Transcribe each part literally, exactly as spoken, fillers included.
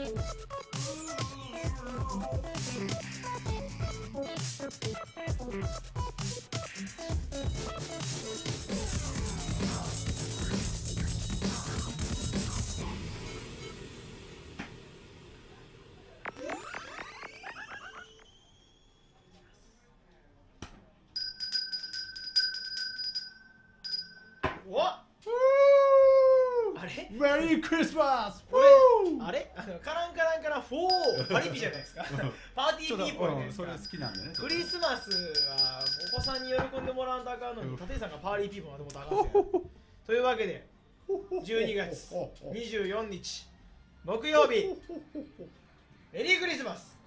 おっあれメリークリスマス。 あれあのカランカランカランフォーパリピじゃないですかパーティーピーポーじゃないですか。 それ好きなんだね。 クリスマスはお子さんに喜んでもらわんとあかんのに立石さんがパーリーピーポーまでもとあかんですよというわけでじゅうにがつにじゅうよっか木曜日メリークリスマス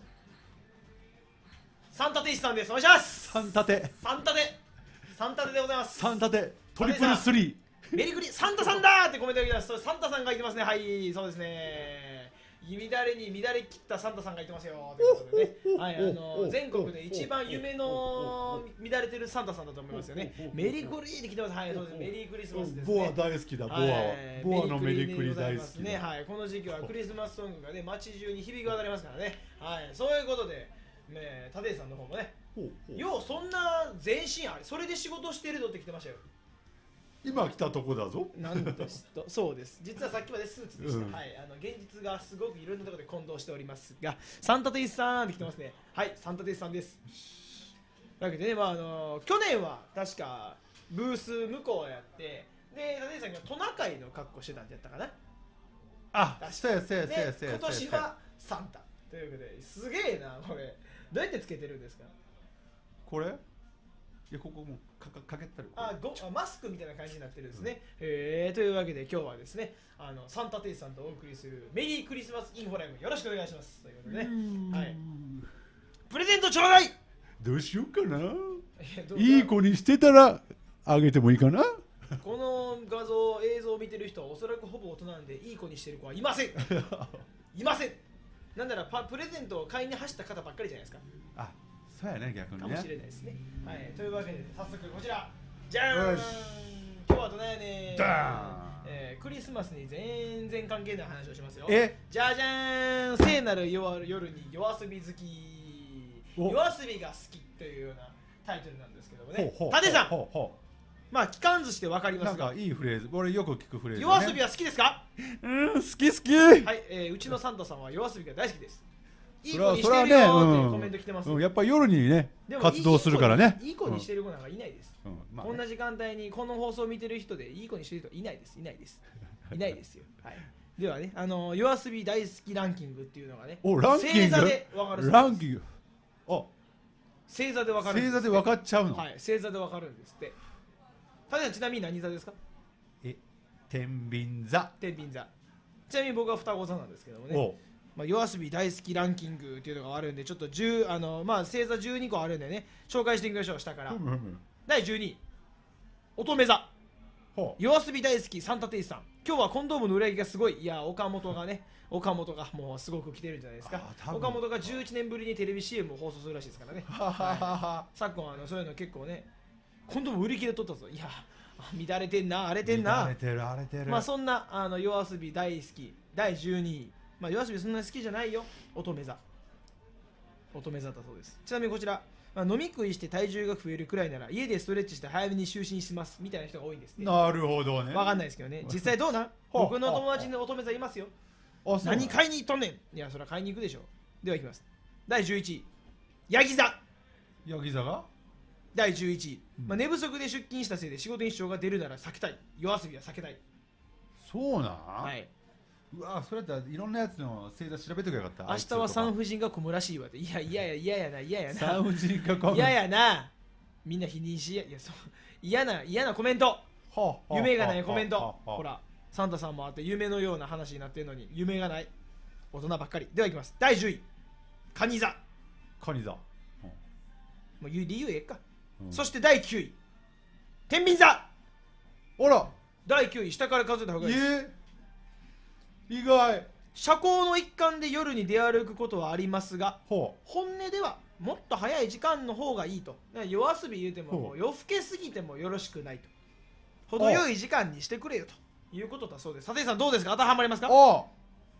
サンタテイスさんです。お願いします。 三立てサンタテサンタテでございます。 三立てトリプルスリメリクリサンタさんだーってコメントが来てます。サンタさんが言ってますね。はいそうですね。乱れに乱れ切ったサンタさんが言ってますよということでね、はい、あの全国で一番夢の乱れてるサンタさんだと思いますよね。メリクリって来てます。はいそうです。メリークリスマスですね。 ボア大好きだ。ボアはボアのメリクリ大好きね。はいこの時期はクリスマスソングがね街中に響き渡りますからね。はいそういうことでね立石さんの方もねようそんな全身あれそれで仕事してるのって来てましたよ。 今来たとこだぞ。 なんですとそうです。実はさっきまでスーツでした。 うん、 はいあの現実がすごくいろんなところで混同しておりますが、サンタテイスさんって来てますね。はいサンタテイスさんです。だけどねまああの去年は確かブース向こうやってで立石さんがトナカイの格好してたんじゃったかな。 あそうやそうやそうやそうや。 今年はサンタということですげえなこれどうやってつけてるんですか。 これいやここもうかかかけてる。 あごあマスクみたいな感じになってるんですね。うん、えー、というわけで今日はですねあのサンタテイスさんとお送りするメリークリスマスインフォライブよろしくお願いしますということでね。はいプレゼントちょうだい。 どうしようかな。 いいい子にしてたらあげてもいいかな。 この画像映像を見てる人はおそらくほぼ大人なんでいい子にしてる子はいませんいません。なんならパプレゼントを買いに走った方ばっかりじゃないですか。 あそうやね逆にね。 かもしれないですね。はい、というわけで早速こちらじゃーん。今日はどないやねー。えー、クリスマスに全然関係ない話をしますよ。 えじゃじゃーん。聖なる夜夜に夜遊び好き夜遊びが好きというようなタイトルなんですけどもね。舘さんほうほうまあ聞かんずして分かりますがなんかいいフレーズ俺よく聞くフレーズ、ね、 夜遊びは好きですか。 うん好き好き。 はい、えー、うちのサンタさんは夜遊びが大好きです。いい子にしてるよーってコメント来てます、 うんうん、やっぱり夜にね活動するからね。 いい子にしてる子なんかいないです、うんまあね、こんな時間帯にこの放送を見てる人でいい子にしてる人いないですいないですいないですよ、はい、ではねあの夜遊び大好きランキングっていうのがねおランキング星座で分かる。 ランキングあ星座で分かる。 星座で分かっちゃうの。 はい星座で分かるんですって。ただちなみに何座ですか。 え天秤座。 天秤座。ちなみに僕は双子座なんですけどもね。まあ、夜遊び大好きランキングっていうのがあるんでちょっとじゅうあのまあ星座じゅうにこあるんでね紹介していきましょう下から。だいじゅうにい乙女座。夜遊び大好きサンタテイスさん。今日はコンドームの裏切りがすごい。いや岡本がね岡本がもうすごく来てるんじゃないですか。岡本がじゅういちねんぶりにテレビ シーエム を放送するらしいですからね。はい、昨今あのそういうの結構ねコンドーム売り切れ取ったぞ。いや乱れてんな荒れてんな。 荒れてる荒れてる。 まあそんなあの夜遊び大好きだいじゅうにい。まあ夜遊びそんなに好きじゃないよ乙女座。乙女座だそうです。ちなみにこちら、まあ、飲み食いして体重が増えるくらいなら家でストレッチして早めに就寝しますみたいな人が多いんですね。 なるほどね。 わかんないですけどね実際どうなん僕の友達に乙女座いますよ。何買いに行っとんねん。いやそれは買いに行くでしょ。ではいきます。だいじゅういちいヤギ座。 ヤギ座がだいじゅういちい、まあ、寝不足で出勤したせいで仕事に支障が出るなら避けたい。夜遊びは避けたい。 そうなん。 はい。 うわそれだったらいろんなやつの星座調べとけばよかった。 明日は産婦人が混むらしいわって。いやいやいやいややな嫌やな産婦人が混む。 嫌やなみんな否認しやいやそう嫌な嫌なコメント。夢がないコメント。ほらサンタさんもあって夢のような話になってるのに夢がない大人ばっかり。ではいきます。だいじゅういカニ座。 カニ座、 もう言う理由ええか、 うん、 そしてだいきゅうい天秤座。 あらだいきゅうい下から数えた方がいいです。 えー、意外。 社交の一環で夜に出歩くことはありますが本音ではもっと早い時間の方がいいと。夜遊び言うてももう夜更けすぎてもよろしくないと。程よい時間にしてくれよということだそうです。佐藤さんどうですか。当てはまりますか。 あ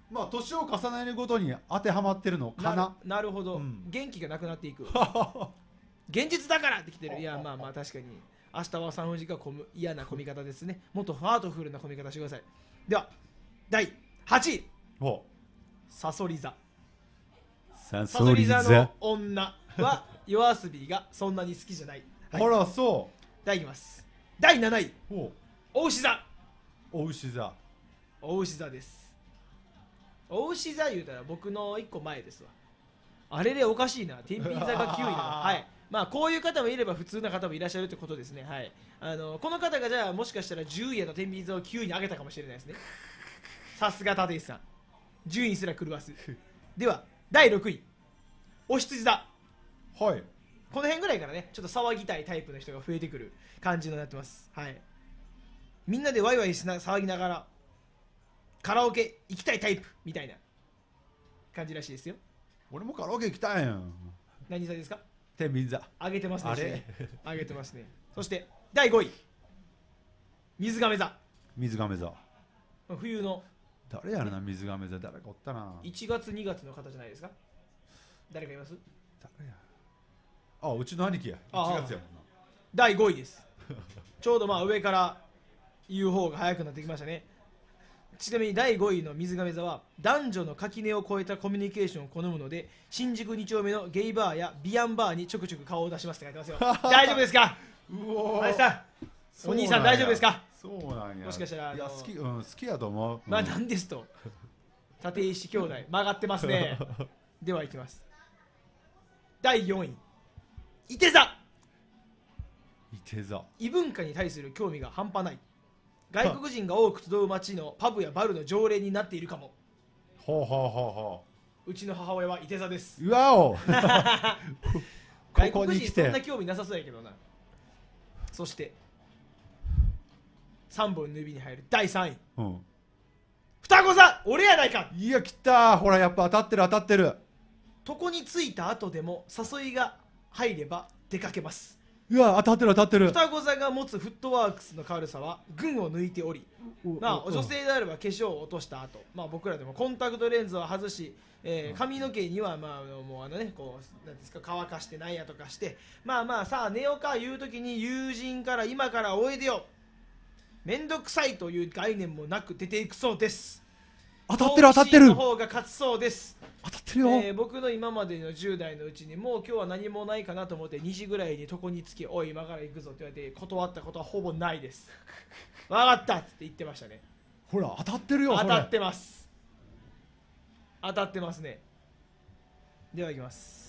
まあ年を重ねるごとに当てはまってるのかな。 なるほど、うん、元気がなくなっていく現実だからってきてる。いやまあまあ確かに明日は産婦人科混む嫌な混み方ですね。もっとハートフルな混み方してください。ではだいはちい、さそり座。さそり座の女は夜遊びがそんなに好きじゃない。 はい、あらそう。 じゃあいきます。だいなない、お牛座。 お牛座。 お牛座です。お牛座言うたら僕のいっこまえですわ。あれでおかしいな、天秤座がきゅういなはい、まあこういう方もいれば普通な方もいらっしゃるってことですね。はい、あのこの方がじゃあもしかしたらじゅういやの天秤座をきゅういに上げたかもしれないですね。さすが立石さん、順位すら狂わす。ではだいろくい、お羊座。はい、この辺ぐらいからねちょっと騒ぎたいタイプの人が増えてくる感じになってます。はい、みんなでワイワイしな騒ぎながらカラオケ行きたいタイプみたいな感じらしいですよ。 俺もカラオケ行きたいやん。 何座ですか？ 天秤座。 上げてますね。あれ上げてますね。そしてだいごい、水亀座。 水亀座。 冬の誰やろな、水亀座。誰かおったな。 いちがつにがつの方じゃないですか？誰かいます？ 誰や。あ、うちの兄貴や。いちがつやもんな。 だいごいです。ちょうどまあ上から言う方が早くなってきましたね。ちなみにだいごいの水亀座は男女の垣根を越えたコミュニケーションを好むので新宿に丁目のゲイバーやビアンバーにちょくちょく顔を出しますって書いてますよ。大丈夫ですか？うおー、さんお兄さん大丈夫ですか？ そうなんや。 もしかしたらあのいや好き、うん、好きやと思う。 まあなんですと立石兄弟曲がってますね。ではいきます。だいよんい、いて座。 いて座。 異文化に対する興味が半端ない。外国人が多く集う街のパブやバルの常連になっているかも。 ほうほうほうほう。うちの母親はいて座です。 うわお外国人そんな興味なさそうやけどな。そしてさんぼんの指に入るだいさんい、うん、双子座。俺やないか。 いや、来た。ほらやっぱ当たってる当たってる。 床に着いた後でも誘いが入れば出かけます。 うわ、当たってる当たってる。 双子座が持つフットワークスの軽さは群を抜いており、まあ、女性であれば化粧を落とした後、まあ、僕らでもコンタクトレンズを外し、えー、髪の毛にはまあもうあのねこうなんですか乾かしてなんやとかして、まあまあさあ寝ようかいう時に友人から今からおいでよめんどくさいという概念もなく出ていくそうです。 当たってる当たってる。 の方が勝つそうです。 当たってるよ。 えー、僕の今までのじゅう代のうちにもう今日は何もないかなと思ってにじぐらいに床につきおい今から行くぞって言われて断ったことはほぼないです。分かったって言ってましたね。 ほら当たってるよ。 当たってます。当たってますね。ではいきます。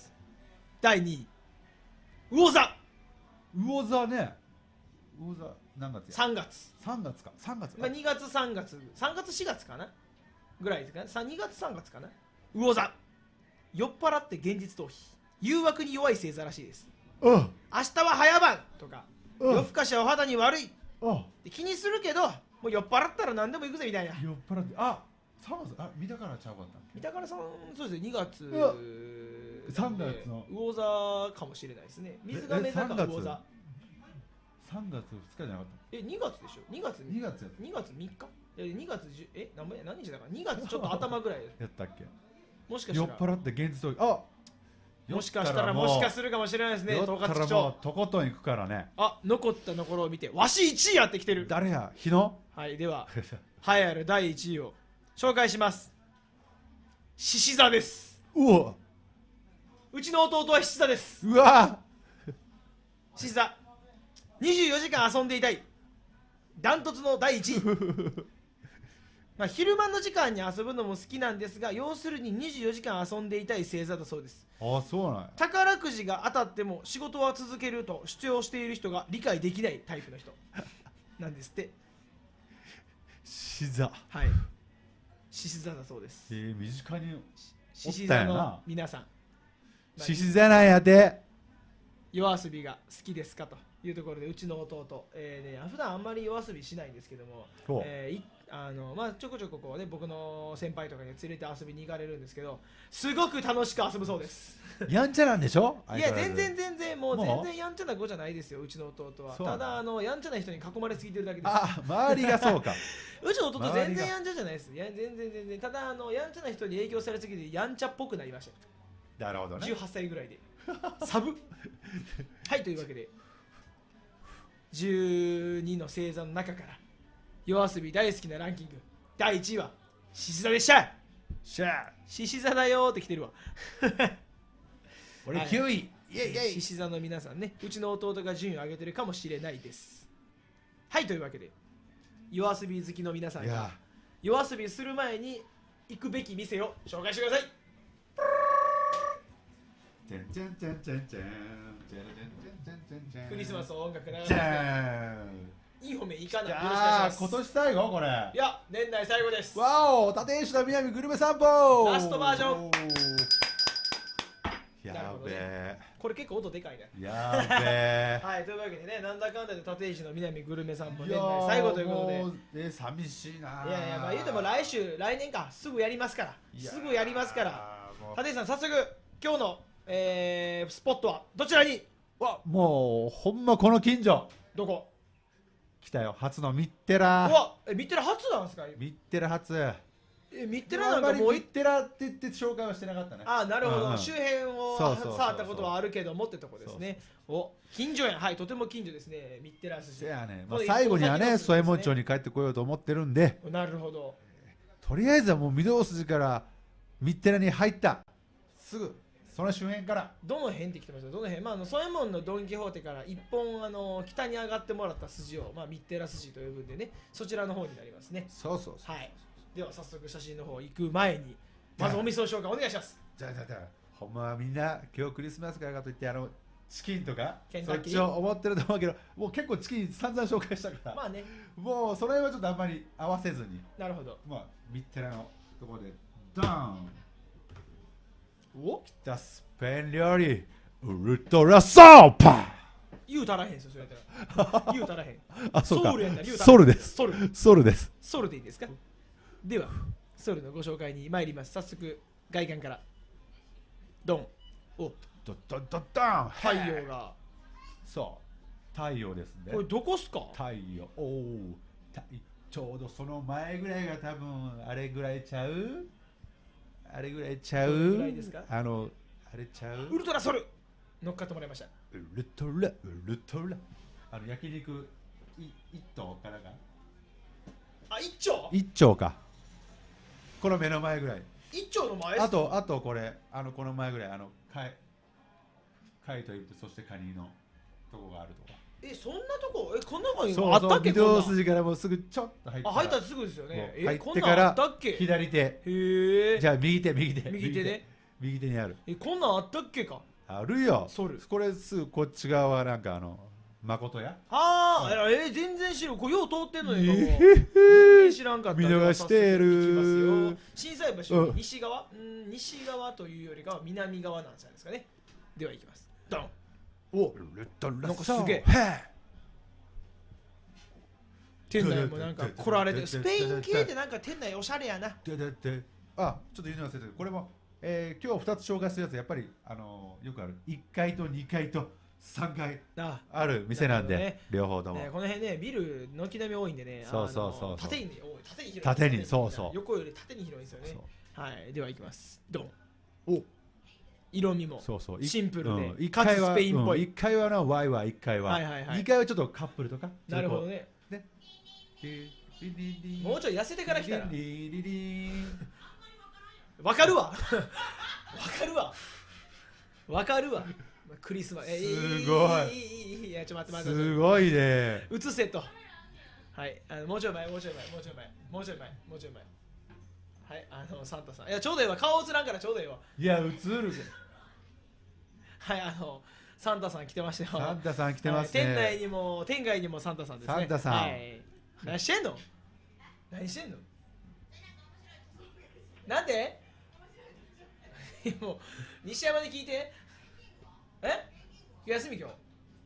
だいにい、魚座。 魚座ね。魚座何月や。 さんがつ。 さんがつか。さんがつか。 まあ、にがつさんがつさんがつしがつかなぐらいですかね。にがつさんがつかな。魚座。酔っ払って現実逃避、誘惑に弱い星座らしいです。うん、明日は早番とか、うん、夜更かしはお肌に悪い、うん、気にするけどもう酔っ払ったら何でも行くぜみたいな。 酔っ払って、あ、さんがつ、あ、三田からちゃうかった。 三田からさん、そうですね、にがつ、 うん、さんがつの魚座かもしれないですね。水亀座か魚座。 さんがつふつかじゃなかった。 え、にがつでしょ。にがつにがつやった。 にがつみっか。にがつじゅう、え、何日だからにがつちょっと頭ぐらいやったっけ。 もしかしたら酔っ払って現実逃避、あ、 もしかしたらもしかするかもしれないですね。 酔ったらもうとことん行くからね。 あ、残ったところを見てわしいちいやってきてる。 誰や、日野。 はい、では栄えあるだいいちいを紹介します。獅子座です。うわ、うちの弟は獅子座です。うわ、獅子座、にじゅうよじかん遊んでいたいダントツのだいいちい。まあ昼間の時間に遊ぶのも好きなんですが、要するににじゅうよじかん遊んでいたい星座だそうです。 ああ、そうなんや。 宝くじが当たっても仕事は続けると主張している人が理解できないタイプの人なんですって。 獅子座。 はい、獅子座だそうです。 えー、身近に獅子座の皆さん、 獅子座なんやで。 夜遊びが好きですかと。 いうところでうちの弟、えーね、普段あんまり夜遊びしないんですけども、えーいあのまあ、ちょこちょここう、ね、僕の先輩とかに連れて遊びに行かれるんですけど、すごく楽しく遊ぶそうです。 やんちゃなんでしょ？ いや全然全然もう全然やんちゃな子じゃないですよ、うちの弟は。ただあのやんちゃな人に囲まれすぎてるだけです。 あ、周りがそうか。 うちの弟全然やんちゃじゃないです。いや全然全然。ただあのやんちゃな人に影響されすぎてやんちゃっぽくなりました。 なるほどね。 じゅうはっさいぐらいでサブはい、というわけでじゅうにの星座の中から夜遊び大好きなランキングだいいちいは獅子座でした。 しゃ獅子座だよーって来てるわ俺きゅうい、イエイイエイ。 獅子座の皆さんね、うちの弟が順位を上げてるかもしれないです。はい、というわけで夜遊び好きの皆さんが夜遊びする前に行くべき店を紹介してください。クリスマスの音楽流れますね。いい褒めいかない。よろしくお願いします。 今年最後これ。 いや、年内最後です。 わお、立石の南グルメ散歩ラストバージョン。 やべえ。 これ結構音でかいね。 やべえ。 はい、というわけでね、なんだかんだで立石の南グルメ散歩年内最後ということで。 え、寂しいな。 いやいや、まあ言うても来週、来年か、すぐやりますから。すぐやりますから。立石さん、早速、今日の、えー、スポットはどちらに？ わ、もう、ほんまこの近所。 どこ？ 来たよ、初のミッテラ。 うわ、え、ミッテラ初なんですか？ ミッテラ初。 え、ミッテラなんかもうミッテラって言って紹介はしてなかったね。 ああ、なるほど、 うんうん、 周辺をそうそうそうそう触ったことはあるけどもってとこですね。そうそうそう、お、近所や、はい、とても近所ですね、ミッテラス。 せやね、まあ、最後にはね、添右衛門町に帰ってこようと思ってるんで。 なるほど。 とりあえずはもう御堂筋からミッテラに入ったすぐその周辺から。 どの辺って来てますよ、どの辺。まあ、あの添右衛門のドン・キホーテから一本あの北に上がってもらった筋を、まあ、ミッテラ筋と呼ぶんでね、そちらの方になりますね。 そうそうそう。 はい、では早速写真の方行く前にまずお店の紹介お願いします。 じゃあじゃあじゃあ、ほんまはみんな今日クリスマスからかといってあのチキンとかケンタッキーそっちを思ってると思うけど、もう結構チキン散々紹介したから、 まあね、 もうそれはちょっとあんまり合わせずに、 なるほど、 まあミッテラのところでドーン。 お、 来たスペイン料理ウルトラソーパ言うたらへんすよ、それやったら言うたらへん。 あ、そうか、 ソウルやったら言うたらソウルです、 ソウルソウルです、 ソウルでいいですか。ではソウルのご紹介に参ります。早速外観からドン。お、 ドドドドン。 太陽が、 そう太陽ですね。 これどこっすか？ 太陽、おお、ちょうどその前ぐらいが多分あれぐらいちゃう、あれぐらいちゃう、 どれぐらいですか？ あのあれちゃう、 ウルトラソウル乗っかってもらいました。 ウルトラウルトラ、あの焼肉い一頭からが、 あ、一丁一丁か、この目の前ぐらい、 一丁の前っすか？ あとあとこれ、あのこの前ぐらい、あの貝貝と言って、そしてカニのとこがあるとか。 え、そんなとこ、え、こんな中にそうそう、 あったっけ？ 御堂筋からもうすぐちょっと入って、 あ、入ったらすぐですよね。え、 入こんなんあってからったっけ？ 左手、 へえ。 じゃあ右手右手右手ね。 右手にある。 え、こんなんあったっけか？ あるよ。 ソウル。 これすぐこっち側はなんかあの誠や。 はあ、え、全然知る。これよう通ってんのよ。今も全然知らんかった。 見逃してる。 心斎橋、西側、うん、西側というよりかは南側なんじゃないですかね。では行きます。ドン。お、なんかすげえ。店内もなんか来られて、スペイン系ってなんか店内おしゃれやな。 あ、ちょっと言うの忘れてる。これも、えー、今日ふたつ紹介するやつ、やっぱり、あのー、よくあるいっかいとにかいとさんがいある店なんで、ね、両方とも、 ね、この辺ね、ビル軒並み多いんでね、 そうそうそう、 縦に多い、縦に広い、 縦に、そうそう、 横より縦に広いんですよね。はい、では行きます。ドン。お、色味もシンプルで、 うん、 かつスペインっぽい。 いっかいはのワイワイ、いっかいは、はいはいはい、にかいはちょっとカップルとか、 なるほどね。ね、もうちょい痩せてから来たらわかるわわかるわわかるわ。クリスマス、えー、 すごい、 いや、ちょっと待って待って、 すごいね、 映せと。はい、あのもうちょい前、もうちょい前、もうちょい前、もうちょい前、もうちょい前。はい、あのサンタさん、いや、ちょうどいいわ、顔映らんからちょうどいいわ。 いや、映るぜ。 はい、あのサンタさん来てましたよ。 サンタさん来てますね。 はい、店内にも店外にもサンタさんですね。 サンタさん、はい、 何してんの？何してんの？なんで？もう西山に聞いて。え？休み今日。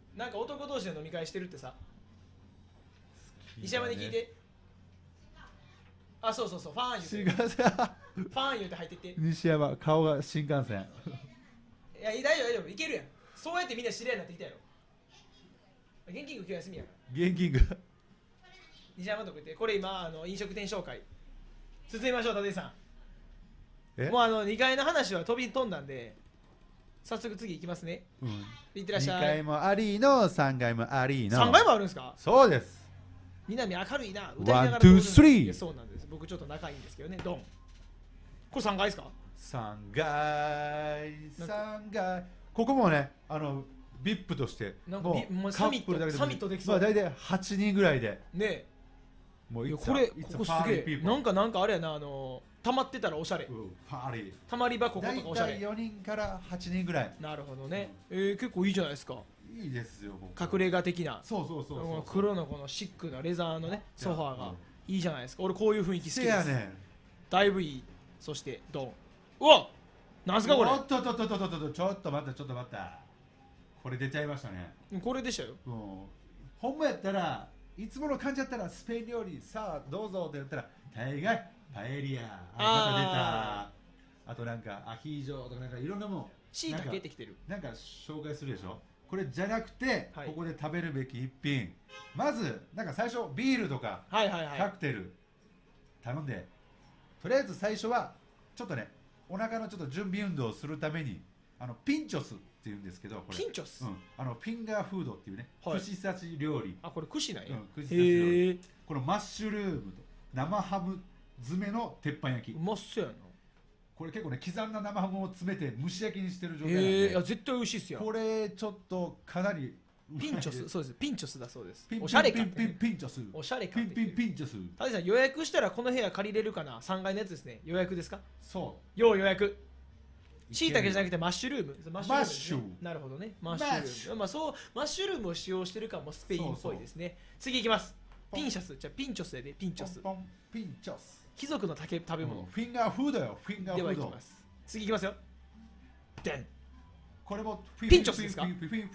なんか男同士で飲み会してるってさ、西山に聞いて。あ、そうそうそう、ファン言うて。ファン言うて入ってって。 西山、顔が新幹線。 いや、大丈夫大丈夫、いけるやん。そうやってみんな知り合いになってきたやろ。現金今日休みやから。 現金が。 西山とこ行って、これ今、あの飲食店紹介。進みましょう、立井さん。もうあのにかいの話は飛び飛んだんで、早速次行きますね。うん、いってらっしゃい。 にかいもありの、さんがいもありの。 さんがいもあるんですか？ そうです。 南明るいな、歌いながら。 ワン、ツー、スリー。 そうなんです。僕ちょっと仲いいんですけどね、ドン。これさんがいですか？ さんがい、さんがい。ここもね、あの、ブイアイピー として、 なんかもうサミット、サミットできそう。 まあ大体はちにんぐらいで。 ねもうこれ、ここすげえ。なんかなんかあれやな、あの、溜まってたらおしゃれ。 パーリー。 溜まり場こことかおしゃれ。 大体よにんからはちにんぐらい。 なるほどね。えー、結構いいじゃないですか。 いいですよ。 隠れ家的な。 そうそうそうそう。 黒のこのシックなレザーのね、ソファーがいいじゃないですか。俺こういう雰囲気好きです。 やね。 だいぶいい。そしてドン。うわ、なんすかこれ。 おっとっとっとっとっと、ちょっと待ったちょっと待った。これ出ちゃいましたね。 これでしたよ。 うん。ほんまやったらいつもの感じだったらスペイン料理さあどうぞって言ったら大概パエリア、あ、また出た。あとなんかアヒージョとかなんかいろんなもん。 シイタケってきてる。 なんか紹介するでしょ。これじゃなくて、はい、ここで食べるべき一品。まずなんか最初ビールとか、はいはいはい、カクテル頼んで、とりあえず最初はちょっとねお腹のちょっと準備運動をするためにあのピンチョスっていうんですけど、これピンチョス、 うん、あのフィンガーフードっていうね、はい、串刺し料理。 あ、これ串なんや、うん、 串刺し料理。このマッシュルームと生ハム詰めの鉄板焼き。 うまっそうやな。 これ結構ね刻んだ生ハムを詰めて蒸し焼きにしてる状態なんで、 えー、いや絶対美味しいっすよ。 これちょっとかなりピンチョス、そうです、ピンチョスだそうです。 おしゃれか。ピンピンピンチョス。 おしゃれか。 ピンピンピンチョス。 タジさん予約したらこの部屋借りれるかな。さんがいのやつですね。予約ですか？ そう。 要予約。しいたけじゃなくてマッシュルーム。 マッシュルーム。 なるほどね。マッシュルーム。まあそうマッシュルームを使用してるかもスペインっぽいですね。次行きます。ピンシャス。じゃあピンチョスでね。ピンチョス。 ピンチョス。 貴族の食べ物。 フィンガーフードよ。フィンガーフード。 では行きます。次行きますよ。でん。 これもピンチョスですか？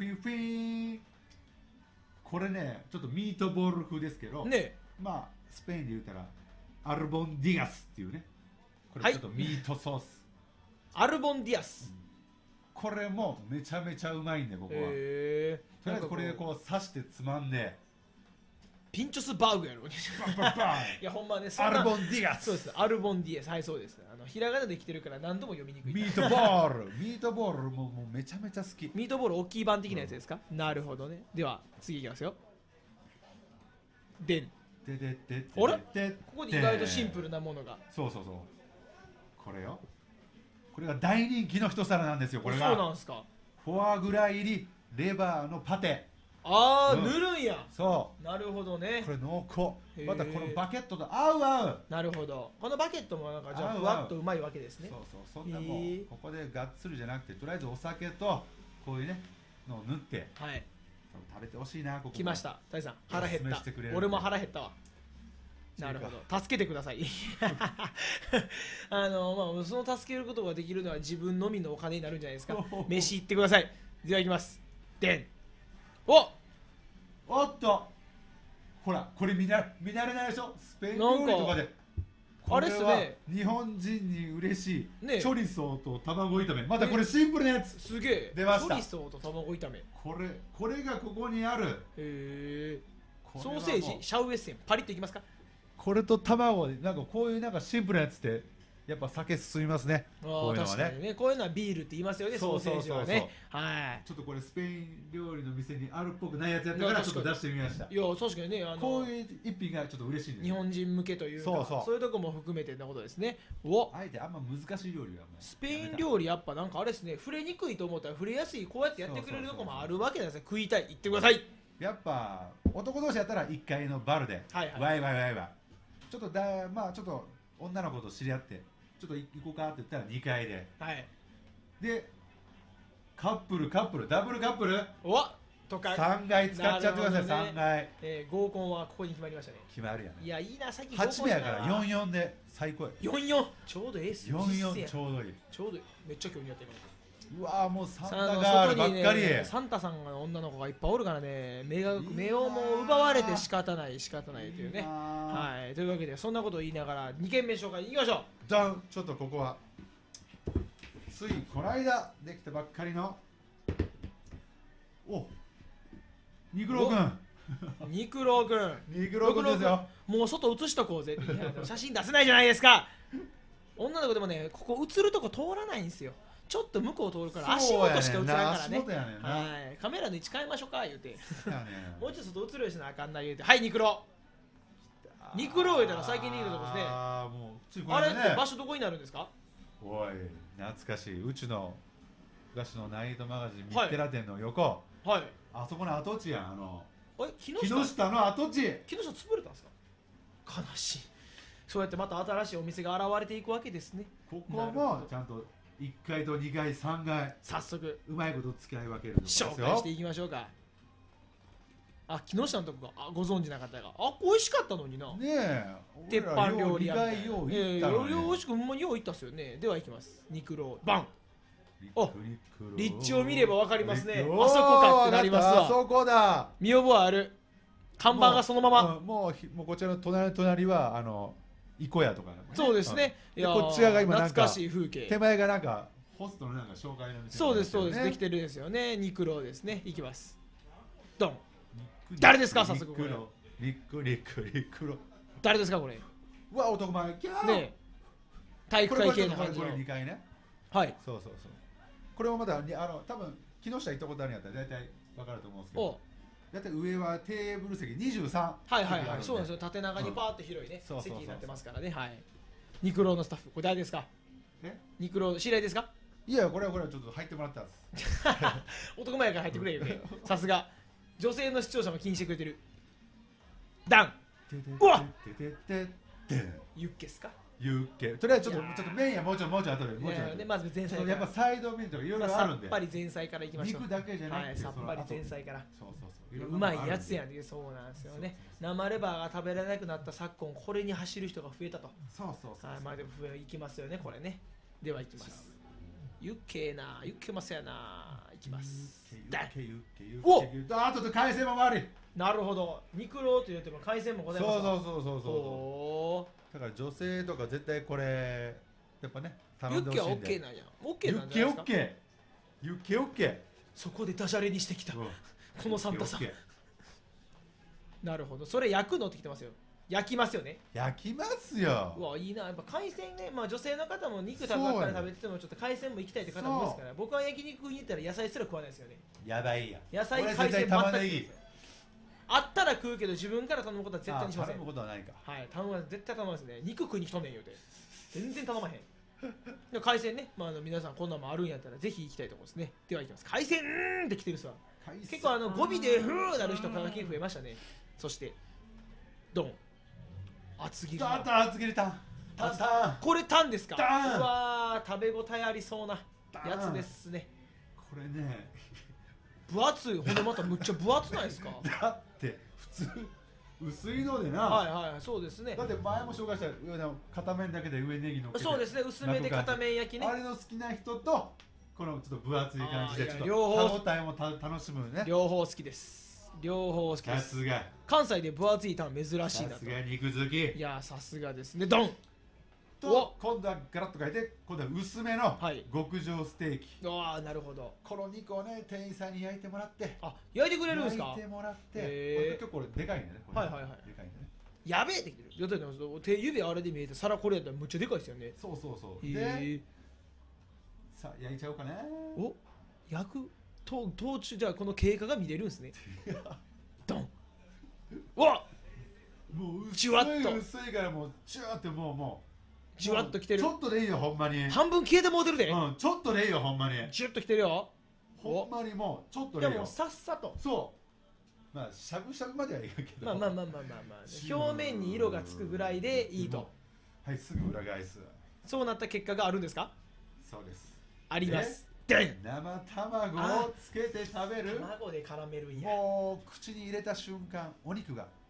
これね、ちょっとミートボール風ですけど、ね、まあスペインで言うたらアルボンディガスっていうね、これちょっとミートソース。 アルボンディアス。 これもめちゃめちゃうまいんで、ここは。とりあえずこれでこう刺してつまんで。 ピンチョスバーグやろ。いやほんまね、 アルボンディガス。 そうです、アルボンディアス。はい、そうです。あのひらがなできてるから何度も読みにくい。 ミートボール、ミートボールももうめちゃめちゃ好き。 ミートボール大きい版的なやつですか？なるほどね。では次いきますよ。でん。 ででであれ？ここで意外とシンプルなものが。 そうそうそう。これよ。これが大人気の一皿なんですよ。これが。 そうなんですか。 フォアグラ入りレバーのパテ。 ああ、塗るんや。 そう。 なるほどね。 これ濃厚。またこのバケットと合う合う。 なるほど。このバケットもなんかじゃあふわっとうまいわけですね。 そうそう。そんなもうここでがっつりじゃなくて、とりあえずお酒とこういうねのを塗って。はい。食べてほしいな。ここ。 来ました。大さん腹減った。俺も腹減ったわ。なるほど。助けてください。あのまあその助けることができるのは自分のみのお金になるんじゃないですか。飯行ってください。では行きます。でん。おおっとほらこれ見な見慣れないでしょ。スペイン料理とかであれっすね。 日本人に嬉しい、ね、チョリソーと卵炒め。またこれシンプルなやつ。 すげえ。 出ました。 チョリソーと卵炒め。 これこれがここにある。へえ。ソーセージシャウエッセンパリッといきますか。 これと卵でなんかこういうなんかシンプルなやつってやっぱ酒進みますね。こういうのはね。 ね、こういうのはビールって言いますよね。ソーセージはね。はい。 ちょっとこれスペイン料理の店にあるっぽくないやつやったからちょっと出してみました。 いや確かにね、あのこういう一品がちょっと嬉しいんです。 日本人向けというか、そうそう、そういうとこも含めてのことですね。 お、あえてあんま難しい料理はスペイン料理やっぱなんかあれですね、触れにくいと思ったら触れやすい、こうやってやってくれるとこもあるわけなんですね。食いたい言ってください。 やっぱ男同士やったらいっかいのバルでワイワイワイワイ。ちょっとだまあちょっと女の子と知り合ってちょっと行こうかって言ったらにかいで、はい、でカップルカップルダブルカップルおとかさんがい使っちゃってください。ね、さんがい、 えー、合コンはここに決まりましたね。 決まるやね。 いやいいな、最近はちめやからよんよんで最高や。 よんよんちょうどエース。 よんよんちょうどいい。 ちょうどいい。めっちゃ興味あった今。 うわーもうサンタあのガール外にばっかり、 ねサンタさんの女の子がいっぱいおるからね、目が目をもう奪われて仕方ない仕方ないというね。はい、というわけでそんなことを言いながらにけんめ紹介いきましょう。 じゃん、ちょっとここはついこの間できたばっかりのおニクロウ君ニクロウ君ニクロウ君ですよ。 もう外映しとこうぜって言いながら写真出せないじゃないですか。女の子でもね、ここ映るとこ通らないんですよ。ちょっと向こう通るから足元しか映らんからね。はい、カメラの位置変えましょうか言うてもうちょっと外映るようにしなあかんな言うて、はいニクロニクロ言うたら最近できたとこですね。 あーもうついこあれの間ねって場所どこになるんですか。 おい懐かしい、うちの昔のナイトマガジンミッテラ店の横、 はい、 あそこの跡地やん、あのえ木木下下の跡地。 木下潰れたんですか。悲しい。そうやってまた新しいお店が現れていくわけですね。 ここもちゃんといっかいとにかいさんがい早速うまいこと使い分けるとこですよ。 紹介していきましょうか。あ、木下のとこがあご存知なかったが、あ、美味しかったのにな。 ねえ鉄板料理屋みたいな。 ようええ、 行ったのによう美味しくほんまによう行ったっすよね。では行きます。肉ローバン。お立地を見ればわかりますね。あそこかってなりますわ。 あそこだ。 見覚えある。看板がそのまま。 もうもうこちらの隣隣はあのイコヤとか、ね、 そうですね。 いやこっち側が今なんか懐かしい風景。 手前がなんかホストのなんか紹介の店、ね、 そうですそうです、できてるですよね。肉ローですね。行きます。ドン。誰ですか早速これ。 リックリックリックロ。 誰ですかこれ。 うわ男前キャー。 ね。体育会系の感じの。 これにかいね。 はい。 そうそうそう。これもまだあの多分木下行ったことあるんやったら大体わかると思うんですけど。だって上はテーブル席にじゅうさん。 はいはいはい。そうなんですよ。縦長にパーって広いね、うん、席になってますからね。はい。肉ローのスタッフこれ誰ですか。 え？ 肉ロー知り合いですか。 いやこれはこれはちょっと入ってもらったんです。 男前やから入ってくれよね。さすが。女性の視聴者も気にしてくれてる。ダン。うわ。ユッケですか。 ユッケ。とりあえずちょっとちょっとメインはもうちょっともうちょっと後で。もうちょっと。 でまず前菜から。 やっぱサイドメニューとかいろいろあるんで。 さっぱり前菜からいきましょう。 肉だけじゃなくて、 はい、さっぱり前菜から。 そうそうそう。 うまいやつやんで、そうなんですよね。生レバーが食べられなくなった昨今、これに走る人が増えたと。 そうそうそう。 はい、まあでも増えいきますよねこれね。ではいきます。ユッケーな、ユッケますやな。いきます。 ユッケユッケユッケ。 お。 あとで海鮮も回り。 なるほど。肉ローと言っても海鮮もございます。 そうそうそうそうそう。だから女性とか絶対これやっぱね頼んでほしいんで。ユッケは OK なんや。OK なんじゃないですか。 ユッケ OK。 そこでダジャレにしてきた。このサンタさん。なるほど。それ焼くのってきてますよ。焼きますよね。 焼きますよ。 うわいいな。やっぱ海鮮ね、まあ女性の方も肉ばっかり食べててもちょっと海鮮も行きたいって方もいますから、僕は焼肉に行ったら野菜すら食わないですよね。 やばいや。 野菜海鮮全く食わない。あったら食うけど自分から頼むことは絶対にしません。 頼むことはないか。 はい、頼む絶対頼まないですね。肉食いに来とんねん言うて。全然頼まへん。海鮮ね、まああの皆さんこんなんもあるんやったらぜひ行きたいところですね。では行きます。海鮮ーって来てるっすわ。結構あの語尾でふーなる人が増えましたね。そしてドン。厚切り。 あった厚切りタン。タンタン。 これタンですか。 タン。 うわー食べ応えありそうなやつですね。 これね。 分厚い。ほんでまたむっちゃ分厚ないですか。 だって普通薄いのでな。 はいはいそうですね。 だって前も紹介した上の片面だけで上ネギの。 そうですね薄めで片面焼きね。 あれの好きな人とこのちょっと分厚い感じでちょっと両方歯応えもた楽しむね。 両方好きです。両方好きです。 さすが。 関西で分厚いタン珍しいなと。さすが肉好き。 いやさすがですね。ドン。 と今度はガラッと変えて今度は薄めの極上ステーキ。 ああなるほど。 この肉をね店員さんに焼いてもらって。 あ焼いてくれるんですか。 焼いてもらって。今日これでかいんだね。 はいはいはい。 でかいんだね。 やべえってきてる。だって手指あれで見えて皿これやったらむっちゃでかいですよね。 そうそうそう。でさあ焼いちゃおうかね。 お焼くと途中じゃあこの経過が見れるんですね。ドン。うわもうじゅわっと薄いからもうジュワってもうもうじゅわっときてる。 ちょっとでいいよほんまに。 半分消えてもうてるで。 うんちょっとでいいよほんまに。 ジュッときてるよ。 ほんまにもうちょっとでいいよ。 いやもうさっさと。 そうまあしゃぶしゃぶまではいいけど。 まあまあまあまあまあまあ表面に色がつくぐらいでいいと。 はいすぐ裏返す。 そうなった結果があるんですか。 そうです。 あります。 生卵をつけて食べる。 卵で絡めるんや。 もう口に入れた瞬間お肉が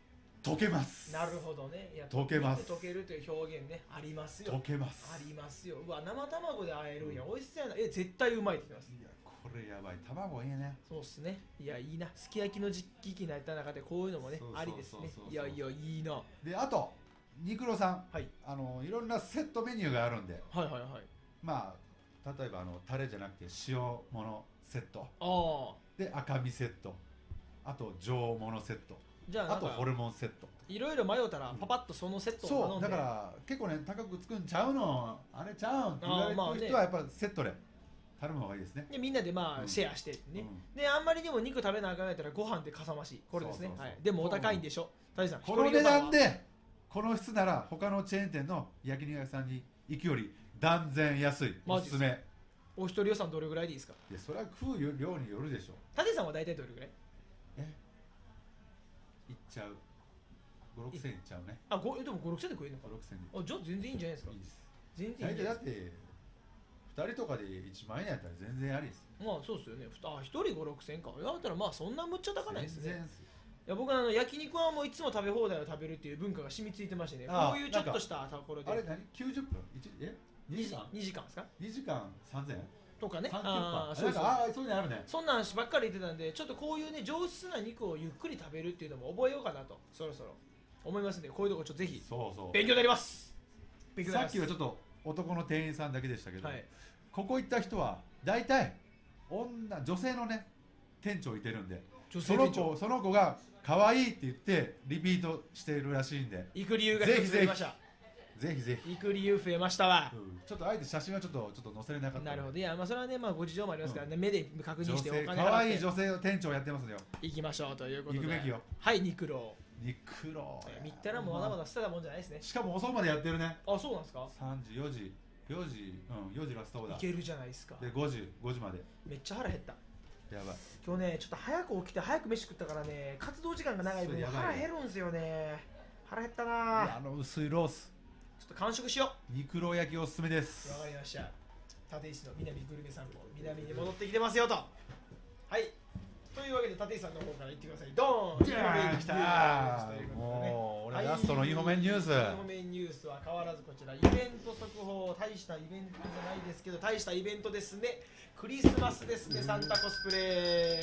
溶けます。 なるほどね。いや溶けます。 溶けるという表現ねありますよ。 溶けます。 ありますよ。うわ生卵で和えるんや、美味しそうやな。え絶対うまいって言ってます。 いやこれやばい。卵いいね。 そうっすね。いやいいな。すき焼きの時期になった中でこういうのもねありですね。いやいやいいな。 であとニクロさん、 はい、 あのいろんなセットメニューがあるんで、 はいはいはい。 まあ例えばあのタレじゃなくて塩物セット、 あで赤身セット、あと上物セット、 じゃああとホルモンセット。 いろいろ迷ったらパパッとそのセットを頼んで、 そうだから結構ね高くつくんちゃうのあれちゃうんって言われてる人はやっぱセットで頼む方がいいですね。 でみんなでまあ、うん、シェアしてね、うん、であんまりでも肉食べなあかんやったらご飯でかさ増しこれですね。でもお高いんでしょ大さん。 この値段でこの質なら他のチェーン店の焼肉屋さんに行くより断然安い。おすすめ。 お一人予算どれぐらいでいいですか？ いやそれは食う量によるでしょ。 舘さんは大体どれぐらい？ えいっちゃうご、ろくせんいっちゃうね。 あ、ごでもご、ろくせんで食えるのか？ ろくせんで。 あ、じゃあ全然いいんじゃないですか？ いいです。 全然いいんじゃないですか？ だってふたりとかでいちまん円やったら全然ありです。 まあそうですよね。あ、ひとりご、ろくせんか。やったらまあそんなむっちゃ高ないですね。 全然です。 いや僕はあの焼肉はもういつも食べ放題を食べるっていう文化が染みついてましてね。こういうちょっとしたところで。 あれ何きゅうじゅっぷんえにじかんにじかんですか？ にじかんさんぜんえんとかね。 ああそうそうあそういうのあるね。 そんなんばっかり言ってたんでちょっとこういうね上質な肉をゆっくり食べるっていうのも覚えようかなとそろそろ思いますんで、こういうとこちょっとぜひ勉強になります。 勉強になります。さっきはちょっと男の店員さんだけでしたけど、はい、ここ行った人は大体女女性のね店長いてるんで、その子その子が可愛いって言ってリピートしているらしいんで、 行く理由が一つ増えました。 ぜひぜひ行く理由増えましたわ、 うん、ちょっとあえて写真はちょっとちょっと載せれなかった。 なるほど。いやまあそれはねまあご事情もありますからね、うん、目で確認してお金払って可愛い女性の店長やってますよ。 行きましょうということで行くべきよ。 はい肉郎肉郎見たらもうまだまだ捨てたもんじゃないですね。 しかも遅くまでやってるね。 あそうなんですか。 さんじよじよじうんよじラストオーダーいけるじゃないですか。 でごじごじまでめっちゃ腹減った。 やばい。 今日ねちょっと早く起きて早く飯食ったからね活動時間が長い分腹減るんですよね。腹減ったな。 あの薄いロースちょっと完食しよう。肉ろう焼きおすすめです。 わかりました。立石の南グルメ散歩南に戻ってきてますよと。はいというわけで立石さんの方から言ってください。ドーン。 じゃあ来たー。もう俺ラストのインフォメンニュース。インフォメンニュースは変わらずこちらイベント速報。大したイベントじゃないですけど大したイベントですね。クリスマスですね。サンタコスプレ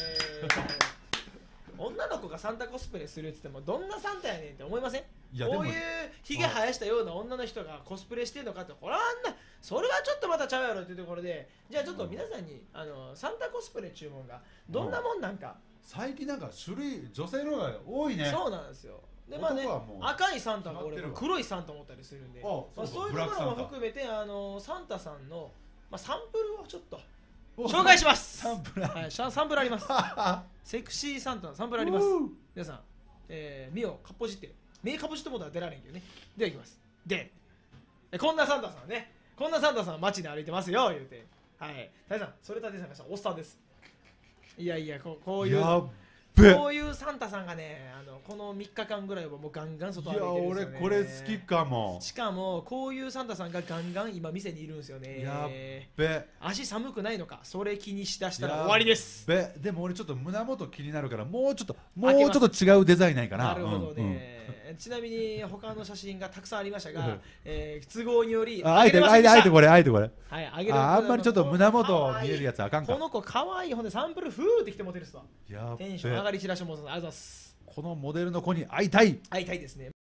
女の子がサンタコスプレするって言ってもどんなサンタやねんって思いません？こういうひげ生やしたような女の人がコスプレしてるのかって、ほらあんなそれはちょっとまたちゃうやろっていうところで、じゃあちょっと皆さんにあのサンタコスプレ注文がどんなもんなんか、 最近なんか種類女性の方が多いね。 そうなんですよ。でまあね、赤いサンタが俺も黒いサンタ思ったりするんで、まあ、そういうところも含めてあのサンタさんの、まあ、サンプルをちょっと紹介します。 サンプル、 はい、サンプルありますセクシーサンタのサンプルあります皆さん、えー、目をかっぽじって目かっぽじってもたら出られんけどね。ではいきます。でこんなサンタさんね、こんなサンタさん街で歩いてますよ言うて、はい大さんそれ立てさんがしたおっさんです。いやいや こ, こういうこういうサンタさんがねあのこのみっかかんぐらいはもうガンガン外歩いてるんですよね。 いや俺これ好きかも。 しかもこういうサンタさんがガンガン今店にいるんですよね。 やっべ。 足寒くないのかそれ気にしだしたら終わりです。 べでも俺ちょっと胸元気になるからもうちょっともうちょっと違うデザインないかな。 なるほどね、うんうん、ちなみに他の写真がたくさんありましたが、えー、都合によりあえてあえてこれあえてこれ、 はい、あげるああんまりちょっと胸元見えるやつあかんか。 この子かわいい。ほんでサンプルフーってきてモテるっすわ。 やっべ。 テンション上がり散らしもありがとうございます。 このモデルの子に会いたい。 会いたいですね。